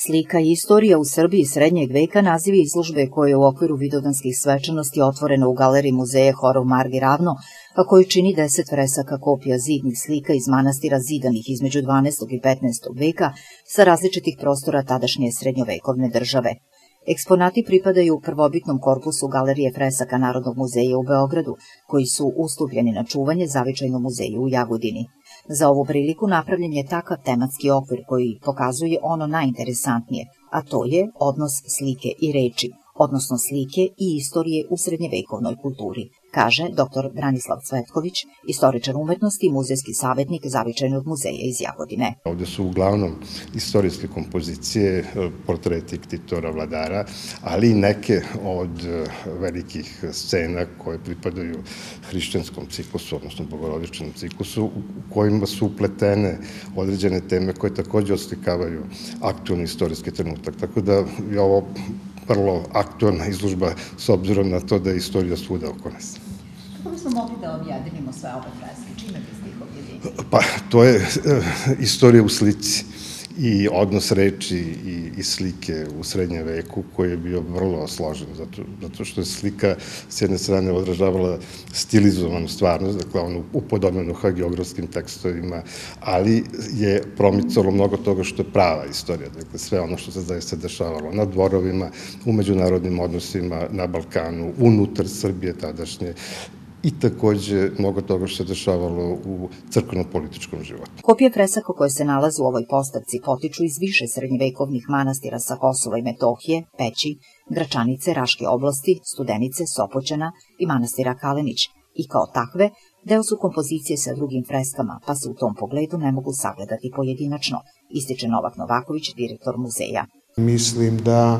Slika i istorija u Srbiji srednjeg veka naziv je izložbe koja je u okviru vidovdanskih svečanosti otvorena u galeriji muzeja Horov Margi Ravno, a koju čini 10 fresaka kopija zidnih slika iz manastira zidanih između 12. i 15. veka sa različitih prostora tadašnje srednjovekovne države. Eksponati pripadaju prvobitnom korpusu galerije fresaka Narodnog muzeja u Beogradu, koji su ustupljeni na čuvanje Zavičajnom muzeju u Jagodini. Za ovu priliku napravljen je takav tematski okvir koji pokazuje ono najinteresantnije, a to je odnos slike i reči, odnosno slike i istorije u srednjevekovnoj kulturi, kaže dr. Branislav Cvetković, istoričar umetnosti i muzejski savjetnik Zavičajnog muzeja iz Jagodine. Ovde su uglavnom istorijske kompozicije, portreti ktitora, vladara, ali i neke od velikih scena koje pripadaju hrišćanskom ciklusu, odnosno bogorodičnom ciklusu, u kojima su upletene određene teme koje takođe oslikavaju aktualni istorijski trenutak. Tako da je ovo vrlo aktualna izložba s obzirom na to da je istorija svuda oko nas. Kako bismo mogli da objedinimo sve ove freske? Čime biste ih objedinili? Pa, to je istorija u slici i odnos reči i slike u srednjem veku koji je bio vrlo složen, zato što je slika s jedne strane odražavala stilizovanu stvarnost, dakle ono upodobljeno hagiografskim tekstovima, ali je promicalo mnogo toga što je prava istorija, dakle sve ono što se zaista dešavalo na dvorovima, u međunarodnim odnosima, na Balkanu, unutar Srbije tadašnje, i takođe mnogo toga što se dešavalo u crkveno-političkom životu. Kopije fresaka koje se nalaze u ovoj postavci potiču iz više srednjevekovnih manastira sa Kosova i Metohije, Peći, Gračanice, Raške oblasti, Studenice, Sopoćana i manastira Kalenić i kao takve deo su kompozicije sa drugim freskama, pa se u tom pogledu ne mogu sagledati pojedinačno, ističe Novak Novaković, direktor muzeja. Mislim da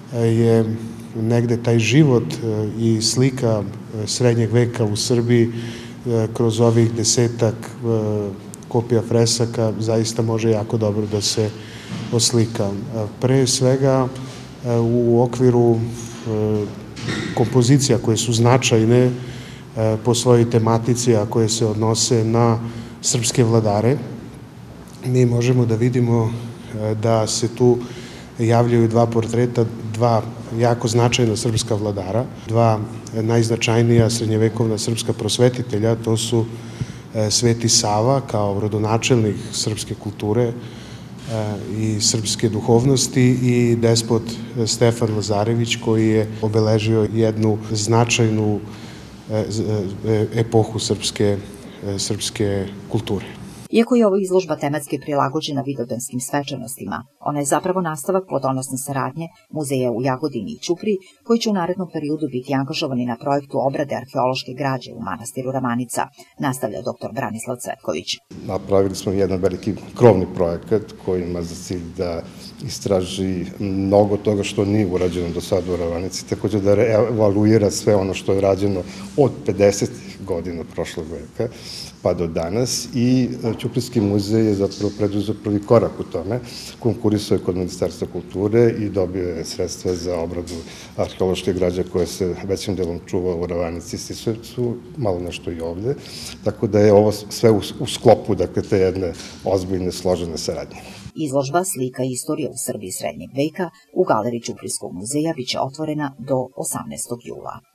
je negde taj život i slika srednjeg veka u Srbiji kroz ovih 10 kopija fresaka zaista može jako dobro da se oslika. Pre svega u okviru kompozicija koje su značajne po svojoj tematici, a koje se odnose na srpske vladare, mi možemo da vidimo da se tu javljaju dva portreta, dva jako značajna srpska vladara, dva najznačajnija srednjevekovna srpska prosvetitelja, to su Sveti Sava kao rodonačelnik srpske kulture i srpske duhovnosti i despot Stefan Lazarević koji je obeležio jednu značajnu epohu srpske kulture. Iako je ovo izložba tematski prilagođena vidovdanskim svečanostima, ona je zapravo nastavak plodonosne saradnje muzeja u Jagodini i Ćupriji, koji će u narednom periodu biti angažovani na projektu obrade arheološke građe u manastiru Ravanica, nastavlja dr. Branislav Cvetković. Napravili smo jedan veliki krovni projekat koji ima za cilj da istraži mnogo toga što nije urađeno do sada u Ravanici, takođe da evaluira sve ono što je rađeno od 50. godina prošlog veka pa do danas i Ćuprijski muzej je zapravo preduzeo prvi korak u tome, konkurisao je kod Ministarstva kulture i dobio je sredstva za obradu arheološke građe koje se većim delom čuva u Ravanici i Sisovcu, malo nešto i ovde, tako da je ovo sve u sklopu, dakle, te jedne ozbiljne, složene saradnje. Izložba Slika i istorija u Srbiji srednjeg veka u galeriji Ćuprijskog muzeja biće otvorena do 18. jula.